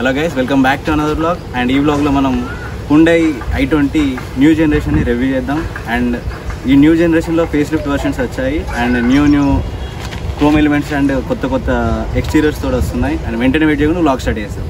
Hello guys, welcome back to another vlog. And ఈ వ్లాగ్లో మనం Hyundai i20 న్యూ జనరేషన్ని రివ్యూ చేద్దాం. అండ్ ఈ న్యూ జనరేషన్లో ఫేస్ లిఫ్ట్ వర్షన్స్ వచ్చాయి and new chrome elements and కొత్త ఎక్స్టీరియర్స్ తోడు వస్తున్నాయి. అండ్ వెంటనే వెయిట్ చేయకుండా వ్లాగ్ స్టార్ట్ చేస్తాం.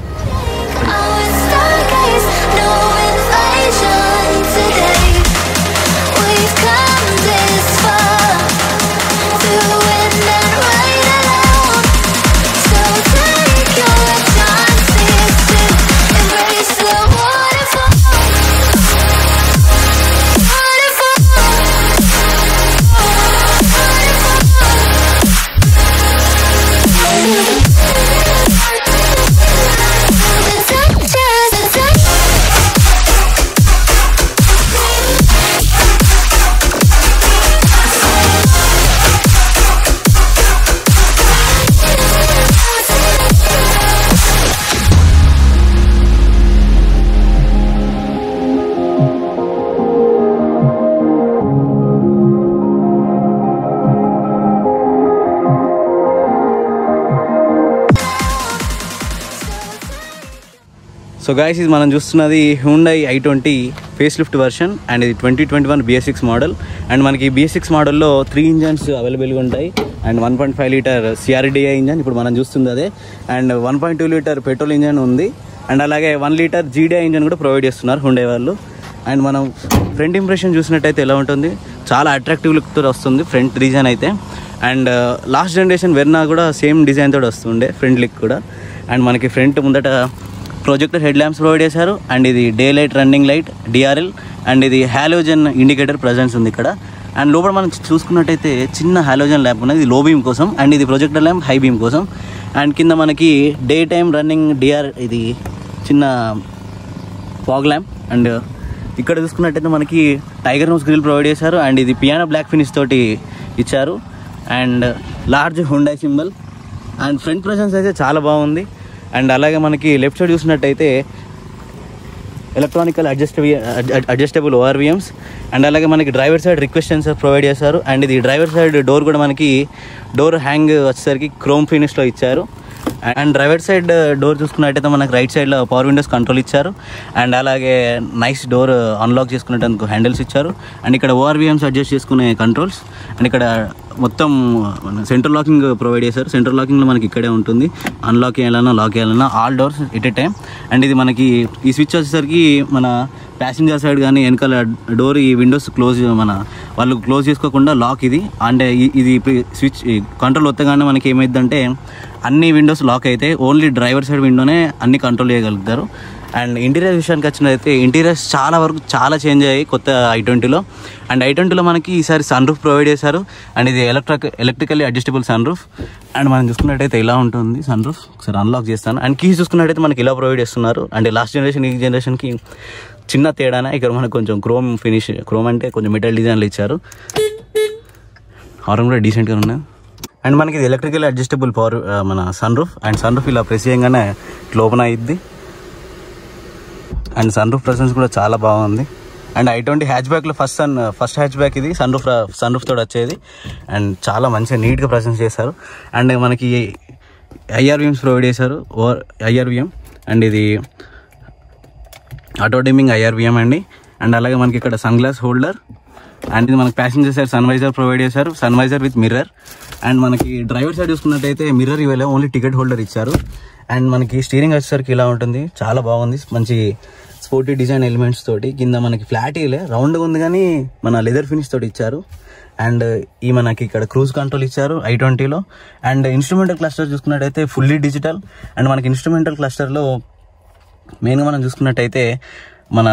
సో గైస్, ఇది మనం చూస్తున్నది Hyundai i20 face lift version and ఇది 2021 BS6 మోడల్. అండ్ మనకి BS6 మోడల్లో 3 ఇంజన్స్ అవైలబుల్గా ఉంటాయి. అండ్ 1.5 లీటర్ CRDI ఇంజన్ ఇప్పుడు మనం చూస్తుంది అదే. అండ్ 1.2 లీటర్ పెట్రోల్ ఇంజన్ ఉంది. అండ్ అలాగే 1 లీటర్ GDI ఇంజన్ కూడా ప్రొవైడ్ చేస్తున్నారు Hyundai వాళ్ళు. అండ్ మనం ఫ్రంట్ ఇంప్రెషన్ చూసినట్టయితే ఎలా ఉంటుంది, చాలా అట్రాక్టివ్ లుక్తో వస్తుంది ఫ్రంట్ డిజైన్ అయితే. అండ్ లాస్ట్ జనరేషన్ వెర్నా కూడా సేమ్ డిజైన్ తోటి వస్తుండే ఫ్రంట్ లుక్ కూడా. అండ్ మనకి ఫ్రంట్ ముందట ప్రొజెక్టర్ హెడ్ ల్యాంప్స్ ప్రొవైడ్ చేశారు. అండ్ ఇది day light, running light, DRL. And ఇది హాలోజన్ ఇండికేటర్ ప్రజెన్స్ ఉంది ఇక్కడ. అండ్ లోపల మనం చూసుకున్నట్టయితే చిన్న హాలోజన్ ల్యాంప్ ఉన్నది, ఇది లో బీమ్ కోసం. అండ్ ఇది ప్రొజెక్టర్ ల్యాంప్ హై బీమ్ కోసం. అండ్ కింద మనకి డే టైమ్ రన్నింగ్ ఇది చిన్న ఫాగ్ ల్యాంప్. అండ్ ఇక్కడ చూసుకున్నట్టయితే మనకి టైగర్ నోస్ గ్రిల్ ప్రొవైడ్ చేశారు. అండ్ ఇది పియానో బ్లాక్ ఫినిష్ తోటి ఇచ్చారు. And large Hyundai symbol. And front presence అయితే చాలా బాగుంది. అండ్ అలాగే మనకి లెఫ్ట్ సైడ్ చూసినట్టయితే ఎలక్ట్రానికల్ అడ్జస్టబుల్ ORVMs. అండ్ అలాగే మనకి driver side request sensor provide చేశారు. అండ్ ఇది డ్రైవర్ సైడ్ డోర్ కూడా మనకి డోర్ హ్యాంగ్ వచ్చేసరికి క్రోమ్ ఫినిష్లో ఇచ్చారు. అండ్ డ్రైవర్ సైడ్ డోర్ చూసుకున్నట్టయితే మనకి రైట్ సైడ్లో పవర్ విండోస్ కంట్రోల్ ఇచ్చారు. అండ్ అలాగే నైస్ డోర్ అన్లాక్ చేసుకునేందుకు హ్యాండిల్స్ ఇచ్చారు. అండ్ ఇక్కడ ORVMs అడ్జస్ట్ చేసుకునే కంట్రోల్స్. అండ్ ఇక్కడ మొత్తం సెంట్రల్ లాకింగ్ ప్రొవైడ్ చేశారు. సెంట్రల్ లాకింగ్లో మనకి ఇక్కడే ఉంటుంది, అన్లాక్ చేయాలన్నా లాక్ చేయాలన్నా all doors at a time. And ఇది మనకి ఈ స్విచ్ వచ్చేసరికి మన ప్యాసింజర్ సైడ్ కానీ వెనకాల డోర్ ఈ విండోస్ వాళ్ళు క్లోజ్ చేసుకోకుండా లాక్ ఇది. అండ్ ఇది స్విచ్ కంట్రోల్ వత్తగానే మనకి ఏమైందంటే అన్ని విండోస్ లాక్ అయితే ఓన్లీ డ్రైవర్ సైడ్ విండోనే అన్ని కంట్రోల్ చేయగలుగుతారు. అండ్ ఇంటీరియర్ విషయానికి వచ్చినట్టయితే ఇంటీరియర్స్ చాలా వరకు చాలా చేంజ్ అయ్యాయి కొత్త i20లో. అండ్ i20లో మనకి ఈసారి సన్ రూఫ్ ప్రొవైడ్ చేశారు. అండ్ ఇది electrically adjustable sun roof. And మనం చూసుకున్నట్టయితే ఇలా ఉంటుంది సన్ రూఫ్. ఒకసారి అన్లాక్ చేస్తాను. అండ్ కీస్ చూసుకున్నట్టయితే మనకి ఇలా ప్రొవైడ్ చేస్తున్నారు. అండ్ లాస్ట్ జనరేషన్ ఈ జనరేషన్కి చిన్న తేడానే, ఇక్కడ మనకు కొంచెం క్రోమ్ అంటే కొంచెం మెటల్ డిజైన్లు ఇచ్చారు. హార్న్ కూడా డీసెంట్గా ఉన్నాయి. అండ్ మనకి ఇది electrical adjustable power sun roof. And sun roof ఇలా ప్రెస్ చేయగానే ఓపెన్ అయ్యిద్ది. అండ్ సన్ రూఫ్ ప్రెసెన్స్ కూడా చాలా బాగుంది. అండ్ i20 హ్యాచ్బ్యాక్లో ఫస్ట్ హ్యాచ్బ్యాక్ ఇది సన్ రూఫ్ తోడు వచ్చేది. అండ్ చాలా మంచిగా నీట్గా ప్రెసెన్స్ చేశారు. అండ్ మనకి IRVMs ప్రొవైడ్ చేశారు, IRVM. అండ్ ఇది ఆటో డిమ్మింగ్ IRVM అండి. అండ్ అలాగే మనకి ఇక్కడ సన్ గ్లాస్ హోల్డర్. అండ్ ఇది మనకి passenger side sun visor provide చేశారు, sun visor with mirror. And మనకి డ్రైవర్ సైడ్ చూసుకున్నట్టయితే మిర్రర్ ఇవ్వలే, ఓన్లీ టికెట్ హోల్డర్ ఇచ్చారు. అండ్ మనకి స్టీరింగ్ వచ్చేసరికి ఇలా ఉంటుంది, చాలా బాగుంది, మంచి స్పోర్టీ డిజైన్ ఎలిమెంట్స్ తోటి. కింద మనకి ఫ్లాట్ ఇలే రౌండ్గా ఉంది కానీ మన లెదర్ ఫినిష్ తోటి ఇచ్చారు. అండ్ ఈ మనకి ఇక్కడ క్రూజ్ కంట్రోల్ ఇచ్చారు i20లో. అండ్ ఇన్స్ట్రుమెంటల్ క్లస్టర్ చూసుకున్నట్టయితే ఫుల్లీ డిజిటల్. అండ్ మనకి ఇన్స్ట్రుమెంటల్ క్లస్టర్లో మెయిన్గా మనం చూసుకున్నట్టయితే మన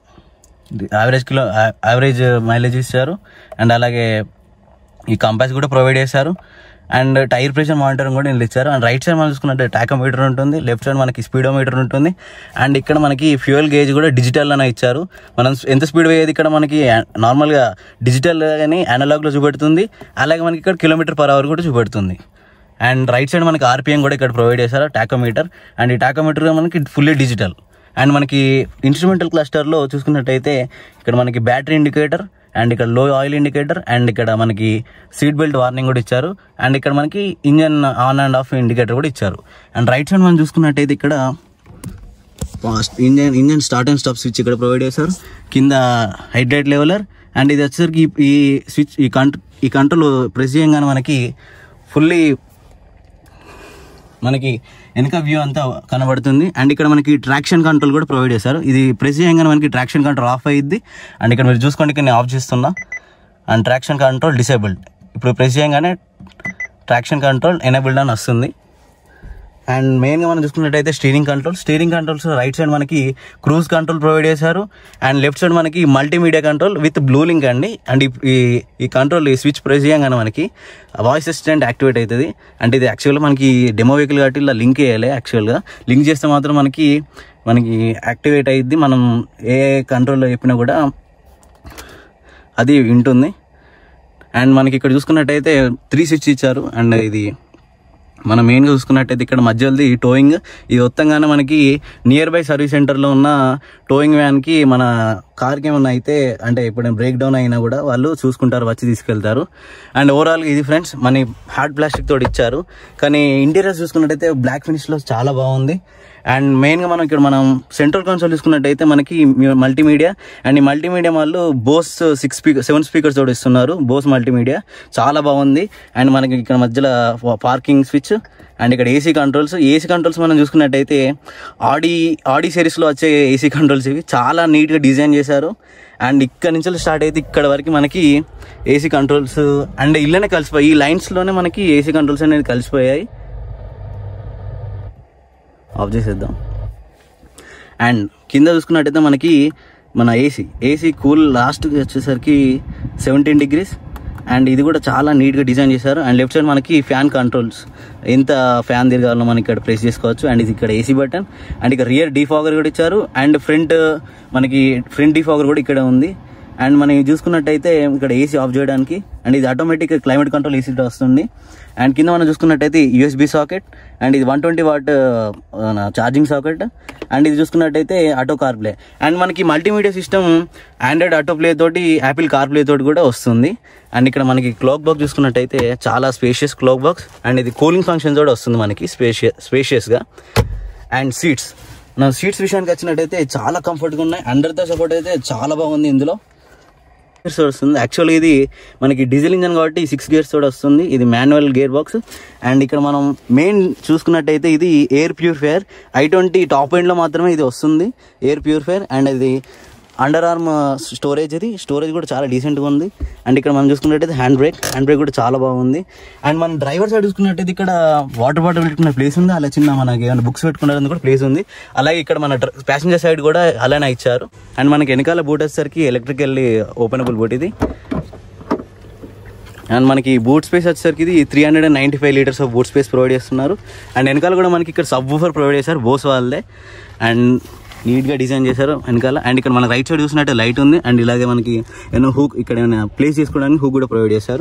యావరేజ్ మైలేజ్ ఇచ్చారు. అండ్ అలాగే ఈ కంపాస్ కూడా ప్రొవైడ్ చేశారు. అండ్ టైర్ ప్రెషర్ మానిటరింగ్ కూడా ఇందులో ఇచ్చారు. అండ్ రైట్ సైడ్ మనం చూసుకున్నట్టు టాకోమీటర్ ఉంటుంది, లెఫ్ట్ సైడ్ మనకి స్పీడోమీటర్ ఉంటుంది. అండ్ ఇక్కడ మనకి ఫ్యూయల్ గేజ్ కూడా డిజిటల్ అనే ఇచ్చారు. మనం ఎంత స్పీడ్ పోయేది ఇక్కడ మనకి నార్మల్గా డిజిటల్ కానీ అనలాగ్లో చూపెడుతుంది. అలాగే మనకి ఇక్కడ km/h కూడా చూపెడుతుంది. అండ్ రైట్ సైడ్ మనకి RPM కూడా ఇక్కడ ప్రొవైడ్ చేశారు, టాకోమీటర్. అండ్ ఈ టాకోమీటర్ మనకి ఫుల్లీ డిజిటల్. అండ్ మనకి ఇన్స్ట్రుమెంటల్ క్లస్టర్లో చూసుకున్నట్టయితే ఇక్కడ మనకి బ్యాటరీ ఇండికేటర్, అండ్ ఇక్కడ లో ఆయిల్ ఇండికేటర్, అండ్ ఇక్కడ మనకి సీట్ బెల్ట్ వార్నింగ్ కూడా ఇచ్చారు. అండ్ ఇక్కడ మనకి engine on and off indicator కూడా ఇచ్చారు. అండ్ రైట్ సైడ్ మనం చూసుకున్నట్టయితే ఇక్కడ engine start and stop switch ఇక్కడ ప్రొవైడ్ చేశారు. కింద హైడ్రేట్ లెవెలర్ అండ్ ఇది వచ్చేసరికి ఈ స్విచ్ ఈ కంట్రోల్ ప్రెస్ చేయగానే మనకి ఫుల్లీ మనకి వెనక వ్యూ అంతా కనబడుతుంది. అండ్ ఇక్కడ మనకి ట్రాక్షన్ కంట్రోల్ కూడా ప్రొవైడ్ చేశారు. ఇది ప్రెస్ చేయగానే మనకి ట్రాక్షన్ కంట్రోల్ ఆఫ్ అయ్యిద్ది. అండ్ ఇక్కడ మీరు చూసుకోండి, ఇక్కడ నేను ఆఫ్ చేస్తున్నా. And traction control disabled. ఇప్పుడు ప్రెస్ చేయగానే ట్రాక్షన్ కంట్రోల్ ఎనేబుల్డ్ అని వస్తుంది. అండ్ మెయిన్గా మనం చూసుకున్నట్టయితే స్టీరింగ్ కంట్రోల్స్ రైట్ సైడ్ మనకి క్రూజ్ కంట్రోల్ ప్రొవైడ్ చేశారు. అండ్ లెఫ్ట్ సైడ్ మనకి multimedia control with blue link అండి. అండ్ ఈ కంట్రోల్ ఈ స్విచ్ ప్రెస్ చేయగానే మనకి వాయిస్ అసిస్టెంట్ యాక్టివేట్ అవుతుంది. అంటే ఇది యాక్చువల్గా మనకి డెమో వెహికల్ కాబట్టి ఇలా లింక్ చేయాలి. యాక్చువల్గా లింక్ చేస్తే మాత్రం మనకి యాక్టివేట్ అయ్యిద్ది. మనం ఏ కంట్రోల్లో చెప్పినా కూడా అది వింటుంది. అండ్ మనకి ఇక్కడ చూసుకున్నట్టయితే 3 స్విచ్ ఇచ్చారు. అండ్ ఇది మనం మెయిన్గా చూసుకున్నట్టయితే ఇక్కడ మధ్యలోది టోయింగ్. ఇది మొత్తంగానే మనకి నియర్ బై సర్వీస్ సెంటర్లో ఉన్న టోయింగ్ వ్యాన్కి మన కార్కి ఏమన్నా అయితే అంటే ఇప్పుడు బ్రేక్ డౌన్ అయినా కూడా వాళ్ళు చూసుకుంటారు, వచ్చి తీసుకెళ్తారు. అండ్ ఓవరాల్గా ఇది ఫ్రెండ్స్ మన హార్డ్ ప్లాస్టిక్ తోటి ఇచ్చారు. కానీ ఇంటీరియర్స్ చూసుకున్నట్టయితే బ్లాక్ ఫినిష్లో చాలా బాగుంది. అండ్ మెయిన్గా మనం సెంట్రల్ కన్సోల్ చూసుకున్నట్టయితే మనకి మల్టీమీడియా. అండ్ ఈ మల్టీమీడియా వాళ్ళు బోస్ 7 స్పీకర్స్ తోటి ఇస్తున్నారు. బోస్ మల్టీమీడియా చాలా బాగుంది. అండ్ మనకి ఇక్కడ మధ్యలో పార్కింగ్ స్విచ్ అండ్ ఇక్కడ ఏసీ కంట్రోల్స్ మనం చూసుకున్నట్టయితే ఆడి సిరీస్లో వచ్చే ఏసీ కంట్రోల్స్ ఇవి చాలా నీట్గా డిజైన్ చేశారు. అండ్ ఇక్కడ నుంచి స్టార్ట్ అయితే ఇక్కడ వరకు మనకి ఏసీ కంట్రోల్స్ అండ్ ఇళ్ళనే కలిసిపోయి ఈ లైన్స్లోనే మనకి ఏసీ కంట్రోల్స్ అనేది కలిసిపోయాయి. ఆఫ్ చేసేద్దాం. అండ్ కింద చూసుకున్నట్టయితే మనకి మన ఏసీ కూల్ లాస్ట్కి వచ్చేసరికి 17 degrees. అండ్ ఇది కూడా చాలా నీట్గా డిజైన్ చేశారు. అండ్ లెఫ్ట్ సైడ్ మనకి ఫ్యాన్ కంట్రోల్స్, ఎంత ఫ్యాన్ తిరగాలో మనం ఇక్కడ ప్రెస్ చేసుకోవచ్చు. అండ్ ఇది ఇక్కడ ఏసీ బటన్. అండ్ ఇక్కడ రియర్ డీఫాగర్ కూడా ఇచ్చారు. అండ్ ఫ్రంట్ డీఫాగర్ కూడా ఇక్కడ ఉంది. అండ్ మనం చూసుకున్నట్టయితే ఇక్కడ ఏసీ ఆఫ్ చేయడానికి. అండ్ ఇది ఆటోమేటిక్ క్లైమేట్ కంట్రోల్ ఏసీ వస్తుంది. అండ్ కింద మనం చూసుకున్నట్టయితే USB సాకెట్. అండ్ ఇది 120 watt ఛార్జింగ్ సాకెట్. అండ్ ఇది చూసుకున్నట్టయితే ఆటో కార్ ప్లే. అండ్ మనకి multimedia system Android auto play తోటి యాపిల్ కార్ ప్లే తోటి కూడా వస్తుంది. అండ్ ఇక్కడ మనకి క్లాక్ బాక్స్ చూసుకున్నట్టయితే చాలా స్పేషియస్ క్లాక్ బాక్స్. అండ్ ఇది కూలింగ్ ఫంక్షన్ కూడా వస్తుంది మనకి స్పేషియస్గా. అండ్ సీట్స్ విషయానికి వచ్చినట్టయితే చాలా కంఫర్ట్గా ఉన్నాయి. అండర్తో సపోర్ట్ అయితే చాలా బాగుంది. ఇందులో గేర్స్ వస్తుంది. యాక్చువల్గా ఇది మనకి డీజిల్ ఇంజన్ కాబట్టి 6 gears తోటి వస్తుంది. ఇది మాన్యువల్ గేర్ బాక్స్. అండ్ ఇక్కడ మనం మెయిన్ చూసుకున్నట్టయితే ఇది ఎయిర్ ప్యూరిఫైయర్. i20 టాప్ ఎండ్లో మాత్రమే ఇది వస్తుంది ఎయిర్ ప్యూరిఫైయర్. అండ్ ఇది అండర్ ఆర్మ్ స్టోరేజ్ కూడా చాలా డీసెంట్గా ఉంది. అండ్ ఇక్కడ మనం చూసుకున్నట్టయితే హ్యాండ్ బ్రేక్ కూడా చాలా బాగుంది. అండ్ మన డ్రైవర్ సైడ్ చూసుకున్నట్టయితే ఇక్కడ వాటర్ బాటిల్ పెట్టుకునే ప్లేస్ ఉంది. అలా చిన్న మనకి ఏమైనా బుక్స్ పెట్టుకునేందుకు కూడా ప్లేస్ ఉంది. అలాగే ఇక్కడ మన ప్యాసింజర్ సైడ్ కూడా అలానే ఇచ్చారు. అండ్ మనకి వెనకాల బూట్ వచ్చేసరికి ఎలక్ట్రికల్లీ ఓపెనబుల్ బూట్ ఇది. అండ్ మనకి బూట్ స్పేస్ వచ్చేసరికి ఇది 395 liters of boot space provide చేస్తున్నారు. అండ్ వెనకాల కూడా మనకి ఇక్కడ సబ్ వూఫర్ ప్రొవైడ్ చేశారు బోస్ వాళ్ళదే. అండ్ నీట్గా డిజైన్ చేశారు వెనకాల. అండ్ ఇక్కడ మన రైట్ సైడ్ చూసినట్టే లైట్ ఉంది. అండ్ ఇలాగే మనకి ఏమైనా హూక్ ఇక్కడ ఏమైనా ప్లేస్ చేసుకోవడానికి హూక్ కూడా ప్రొవైడ్ చేశారు.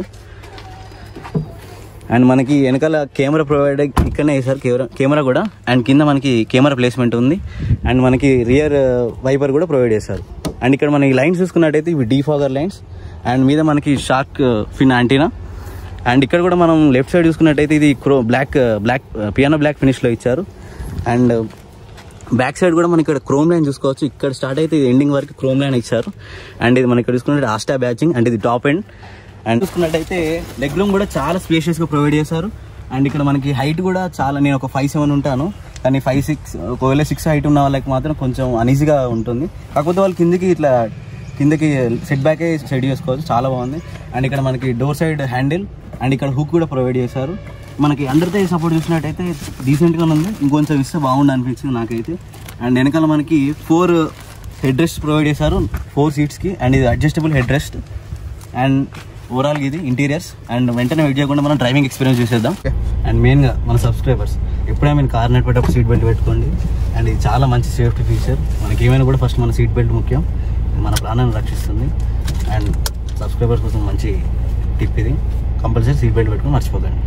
అండ్ మనకి వెనకాల కెమెరా ప్రొవైడ్ ఇక్కడనే చేశారు కెమెరా కూడా. అండ్ కింద మనకి కెమెరా ప్లేస్మెంట్ ఉంది. అండ్ మనకి రియర్ వైపర్ కూడా ప్రొవైడ్ చేశారు. అండ్ ఇక్కడ మనకి లైన్స్ చూసుకున్నట్టయితే ఇవి డీఫాగర్ లైన్స్. అండ్ మీద మనకి షార్క్ ఫిన్ యాంటీనా. అండ్ ఇక్కడ కూడా మనం లెఫ్ట్ సైడ్ చూసుకున్నట్టయితే ఇది పియానో బ్లాక్ ఫినిష్లో ఇచ్చారు. అండ్ బ్యాక్ సైడ్ కూడా మనం ఇక్కడ క్రోమ్ లైన్ చూసుకోవచ్చు. ఇక్కడ స్టార్ట్ అయితే ఇది ఎండింగ్ వరకు క్రోమ్ లైన్ ఇచ్చారు. అండ్ ఇది మనం ఇక్కడ చూసుకున్నట్టు ఆస్టా బ్యాచింగ్. అండ్ ఇది టాప్ ఎండ్. అండ్ చూసుకున్నట్టయితే లెగ్ రూమ్ కూడా చాలా స్పేషియస్గా ప్రొవైడ్ చేశారు. అండ్ ఇక్కడ మనకి హైట్ కూడా చాలా, నేను ఒక 5'7" ఉంటాను. కానీ 5'6" ఒకవేళ 6 హైట్ ఉన్న వాళ్ళకి మాత్రం కొంచెం అనీజీగా ఉంటుంది. కాకపోతే వాళ్ళు కిందకి సెట్ బ్యాకే సెట్ చేసుకోవచ్చు. చాలా బాగుంది. అండ్ ఇక్కడ మనకి డోర్ సైడ్ హ్యాండిల్. అండ్ ఇక్కడ హుక్ కూడా ప్రొవైడ్ చేశారు. మనకి అండర్తో సపోర్ట్ చూసినట్టయితే డీసెంట్గా ఉంది. ఇంకొంచెం ఇస్తే బాగుండు అనిపించింది నాకైతే. అండ్ వెనకాల మనకి 4 హెడ్ రెస్ట్ ప్రొవైడ్ చేశారు 4 seatsకి. అండ్ ఇది అడ్జస్టబుల్ హెడ్ రెస్ట్. అండ్ ఓవరాల్గా ఇది ఇంటీరియర్స్. అండ్ వెంటనే వెయిట్ చేయకుండా మనం డ్రైవింగ్ ఎక్స్పీరియన్స్ చూసేద్దాం. అండ్ మెయిన్గా మన సబ్స్క్రైబర్స్ ఎప్పుడైనా మీరు కార్ నడిపేటప్పుడు సీట్ బెల్ట్ పెట్టుకోండి. అండ్ ఇది చాలా మంచి సేఫ్టీ ఫీచర్. మనకి ఏమైనా కూడా ఫస్ట్ మన సీట్ బెల్ట్ ముఖ్యం. మన ప్రాణాన్ని రక్షిస్తుంది. అండ్ సబ్స్క్రైబర్స్ కోసం మంచి టిప్ ఇది. కంపల్సరీ సీట్ బెల్ట్ పెట్టుకొని మర్చిపోకండి.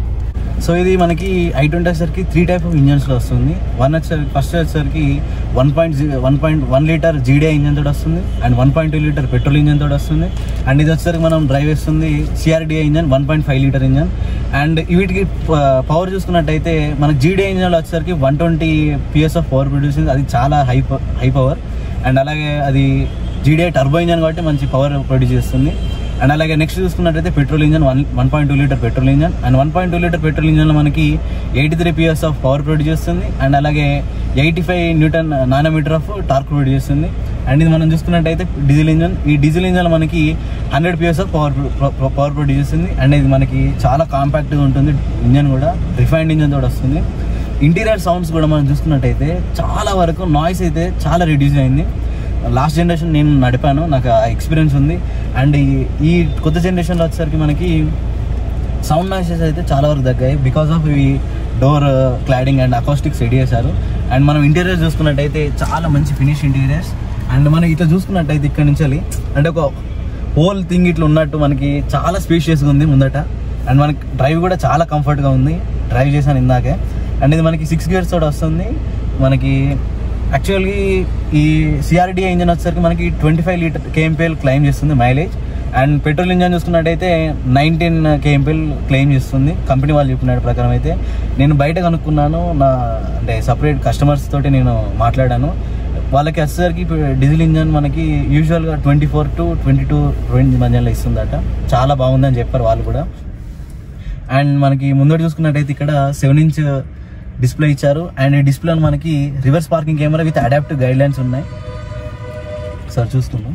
సో ఇది మనకి i20 వచ్చేసరికి 3 టైప్ ఆఫ్ ఇంజన్స్లో వస్తుంది. ఫస్ట్ వచ్చేసరికి 1.1 లీటర్ GDI ఇంజన్ తోటి వస్తుంది, అండ్ 1.2 లీటర్ పెట్రోల్ ఇంజన్ తోటి వస్తుంది. అండ్ ఇది వచ్చేసరికి మనం డ్రైవ్ చేస్తుంది CRDI engine 1.5 litre engine. And వీటికి పవర్ చూసుకున్నట్టయితే మనకి GDI ఇంజన్లో వచ్చేసరికి 120 PS ఆఫ్ పవర్ ప్రొడ్యూసింగ్, అది చాలా హై పవర్. అండ్ అలాగే అది GDI టర్బో ఇంజన్ కాబట్టి మంచి పవర్ ప్రొడ్యూస్ చేస్తుంది. అండ్ అలాగే నెక్స్ట్ చూసుకున్నట్టయితే petrol engine 1.2 litre petrol engine. And 1.2 litre petrol ఇంజన్లో మనకి 83 PS ఆఫ్ పవర్ ప్రొడ్యూస్ చేస్తుంది. అండ్ అలాగే 85 newton nanometre of torque produce చేస్తుంది. అండ్ ఇది మనం చూసుకున్నట్టయితే డీజిల్ ఇంజన్. ఈ డీజిల్ ఇంజన్లో మనకి 100 PS ఆఫ్ పవర్ ప్రొడ్యూస్ చేస్తుంది. అండ్ ఇది మనకి చాలా కాంపాక్ట్గా ఉంటుంది ఇంజన్ కూడా, రిఫైన్డ్ ఇంజన్ తోటి వస్తుంది. ఇంటీరియర్ సౌండ్స్ కూడా మనం చూసుకున్నట్టయితే చాలా వరకు నాయిస్ అయితే చాలా రిడ్యూస్ అయింది. లాస్ట్ జనరేషన్ నేను నడిపాను, నాకు ఆ ఎక్స్పీరియన్స్ ఉంది. అండ్ ఈ కొత్త జనరేషన్లో వచ్చేసరికి మనకి సౌండ్ నాయిసెస్ అయితే చాలా వరకు తగ్గాయి బికాస్ ఆఫ్ ఇవి door cladding and acoustics ready చేశారు. అండ్ మనం ఇంటీరియర్స్ చూసుకున్నట్టయితే చాలా మంచి ఫినిష్ ఇంటీరియర్స్. అండ్ మనం ఇట్లా చూసుకున్నట్టయితే ఇక్కడ నుంచి అంటే ఒక హోల్ థింగ్ ఇట్లా ఉన్నట్టు మనకి చాలా స్పేషియస్గా ఉంది ముందట. అండ్ మనకి డ్రైవ్ కూడా చాలా కంఫర్ట్గా ఉంది, డ్రైవ్ చేశాను ఇందాకే. అండ్ ఇది మనకి 6 గేర్స్ తోటి వస్తుంది. మనకి యాక్చువల్గా ఈ CRDI ఇంజన్ వచ్చేసరికి మనకి 25 kmpl క్లెయిమ్ చేస్తుంది మైలేజ్. అండ్ పెట్రోల్ ఇంజన్ చూసుకున్నట్టయితే 19 kmpl క్లెయిమ్ చేస్తుంది కంపెనీ వాళ్ళు చెప్పిన ప్రకారం. అయితే నేను బయట కనుక్కున్నాను, అంటే సపరేట్ కస్టమర్స్ తోటి నేను మాట్లాడాను. వాళ్ళకి వచ్చేసరికి డీజిల్ ఇంజన్ మనకి యూజువల్గా 24 to 22 రేంజ్ మధ్యలో ఇస్తుందట. చాలా బాగుందని చెప్పారు వాళ్ళు కూడా. అండ్ మనకి ముందర చూసుకున్నట్టయితే ఇక్కడ 7-inch డిస్ప్లే ఇచ్చారు. అండ్ ఈ డిస్ప్లేలో మనకి reverse parking camera with adaptive guide lines ఉన్నాయి. సార్ చూస్తున్నాం,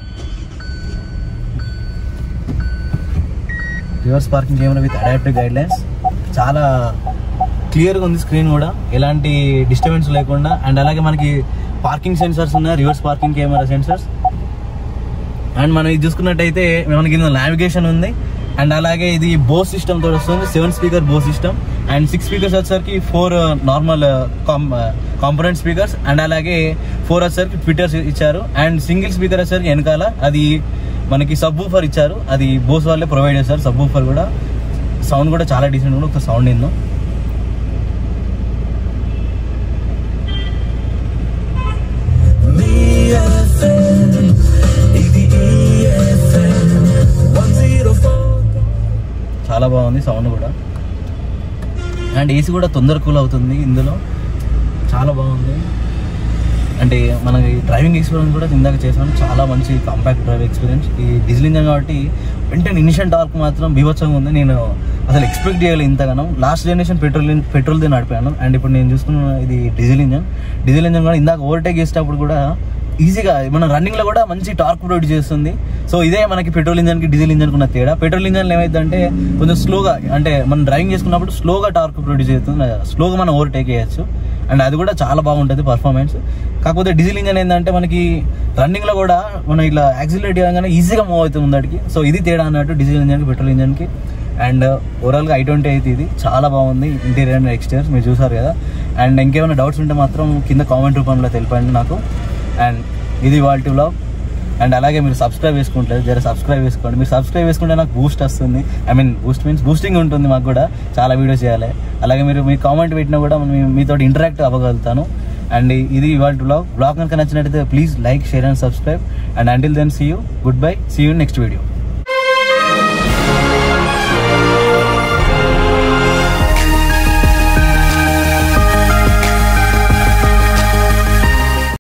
reverse parking camera with adaptive guide lines చాలా క్లియర్గా ఉంది. స్క్రీన్ కూడా ఎలాంటి డిస్టర్బెన్స్ లేకుండా. అండ్ అలాగే మనకి పార్కింగ్ సెన్సర్స్ ఉన్నాయి, reverse parking camera sensors. And మనం ఇది చూసుకున్నట్టయితే మనకి నావిగేషన్ ఉంది. అండ్ అలాగే ఇది బోస్ సిస్టమ్ తోటి వస్తుంది, 7 speaker Bose system. And 6 speakers వచ్చేసరికి 4 నార్మల్ కాంపోనెంట్ స్పీకర్స్. అండ్ అలాగే 4 వచ్చేసరికి ట్విట్టర్స్ ఇచ్చారు. అండ్ సింగిల్ స్పీకర్ వచ్చేసరికి వెనకాల అది మనకి సబ్ వూఫర్ ఇచ్చారు, అది బోస్ వాళ్ళే ప్రొవైడ్ చేస్తారు. సబ్ వూఫర్ కూడా సౌండ్ కూడా చాలా డీసెంట్ కూడా. ఒక సౌండ్ ఏందో చాలా బాగుంది సౌండ్ కూడా. అండ్ ఏసీ కూడా తొందర కూల్ అవుతుంది ఇందులో, చాలా బాగుంది. అంటే మనకి డ్రైవింగ్ ఎక్స్పీరియన్స్ కూడా ఇందాక చేసాను, చాలా మంచి కాంపాక్ట్ డ్రైవ్ ఎక్స్పీరియన్స్. ఈ డీజిల్ ఇంజన్ కాబట్టి వెంటనే ఇనిషియల్ టార్క్ మాత్రం బీభత్సంగా ఉంది. నేను అసలు ఎక్స్పెక్ట్ చేయలేదు ఇంతగానో. లాస్ట్ జనరేషన్ పెట్రోల్ది నడిపాను. అండ్ ఇప్పుడు నేను చూసుకున్న ఇది డీజిల్ ఇంజన్ కూడా ఇందాక ఓవర్టేక్ చేసేటప్పుడు కూడా ఈజీగా మన రన్నింగ్లో కూడా మంచి టార్క్ ప్రొడ్యూస్ చేస్తుంది. సో ఇదే మనకి పెట్రోల్ ఇంజన్కి డీజిల్ ఇంజన్కి ఉన్న తేడా. పెట్రోల్ ఇంజన్లో ఏమైందంటే కొంచెం స్లోగా, అంటే మనం డ్రైవింగ్ చేసుకున్నప్పుడు స్లోగా టార్క్ ప్రొడ్యూస్ చేస్తుంది, స్లోగా మనం ఓవర్టేక్ చేయొచ్చు. అండ్ అది కూడా చాలా బాగుంటుంది పర్ఫార్మెన్స్. కాకపోతే డీజిల్ ఇంజన్ ఏంటంటే మనకి రన్నింగ్లో కూడా మనం ఇట్లా యాక్సిలరేట్ చేయగానే ఈజీగా మూవ్ అవుతుంది ముందటికి. సో ఇది తేడా అన్నట్టు డీజిల్ ఇంజన్కి పెట్రోల్ ఇంజన్కి. అండ్ ఓవరాల్గా i20 అయితే ఇది చాలా బాగుంది, ఇంటీరియర్ అండ్ ఎక్స్టీరియర్ మీరు చూసారు కదా. అండ్ ఇంకేమైనా డౌట్స్ ఉంటే మాత్రం కింద కామెంట్ రూపంలో తెలిపండి నాకు. అండ్ ఇది వాళ్ళ వ్లాగ్. అండ్ అలాగే మీరు సబ్స్క్రైబ్ చేసుకుంటారు, జర సబ్స్క్రైబ్ చేసుకోండి. మీరు సబ్స్క్రైబ్ చేసుకుంటే నాకు బూస్ట్ వస్తుంది, బూస్ట్ మీన్స్ బూస్టింగ్ ఉంటుంది మాకు కూడా, చాలా వీడియోస్ చేయాలి. అలాగే మీరు కామెంట్ పెట్టినా కూడా మీతో ఇంటరాక్ట్ అవ్వగలుగుతాను. అండ్ ఇది ఇవాళ వ్లాగ్ కనుక నచ్చినట్టయితే please like, share and subscribe. And until then see you, good bye, see you next video.